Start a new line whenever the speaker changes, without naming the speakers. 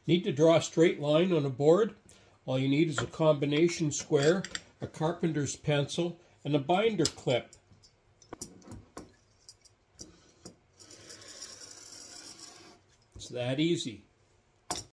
Need to draw a straight line on a board? All you need is a combination square, a carpenter's pencil, and a binder clip. It's that easy.